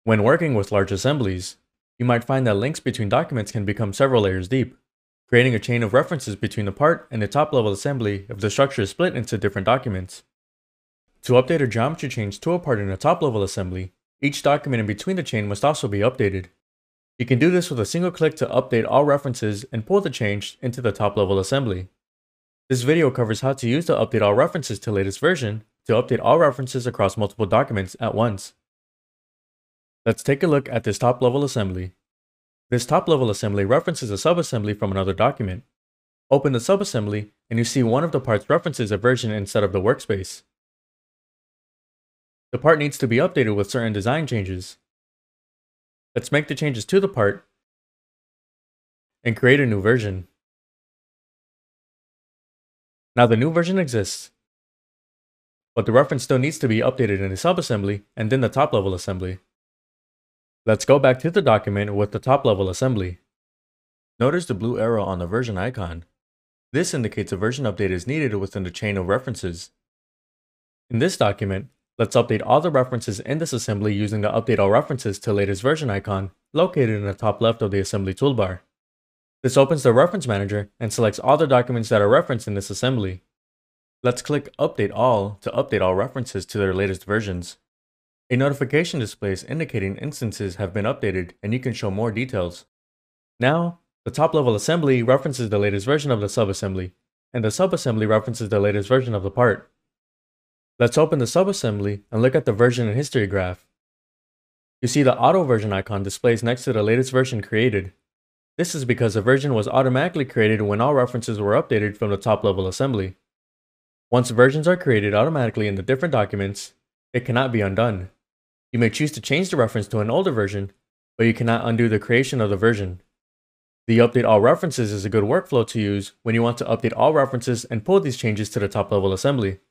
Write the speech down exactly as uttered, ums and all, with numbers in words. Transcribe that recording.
When working with large assemblies, you might find that links between documents can become several layers deep, creating a chain of references between the part and the top-level assembly if the structure is split into different documents. To update a geometry change to a part in a top-level assembly, each document in between the chain must also be updated. You can do this with a single click to update all references and pull the change into the top-level assembly. This video covers how to use the update all references to latest version to update all references across multiple documents at once. Let's take a look at this top-level assembly. This top-level assembly references a subassembly from another document. Open the subassembly and you see one of the parts references a version instead of the workspace. The part needs to be updated with certain design changes. Let's make the changes to the part and create a new version. Now the new version exists, but the reference still needs to be updated in the subassembly and then the top-level assembly. Let's go back to the document with the top-level assembly. Notice the blue arrow on the version icon. This indicates a version update is needed within the chain of references. In this document, let's update all the references in this assembly using the Update All References to Latest Version icon located in the top left of the assembly toolbar. This opens the Reference Manager and selects all the documents that are referenced in this assembly. Let's click Update All to update all references to their latest versions. A notification displays indicating instances have been updated and you can show more details. Now, the top-level assembly references the latest version of the subassembly, and the subassembly references the latest version of the part. Let's open the subassembly and look at the version and history graph. You see the auto version icon displays next to the latest version created. This is because a version was automatically created when all references were updated from the top-level assembly. Once versions are created automatically in the different documents, it cannot be undone. You may choose to change the reference to an older version, but you cannot undo the creation of the version. The Update All References is a good workflow to use when you want to update all references and pull these changes to the top-level assembly.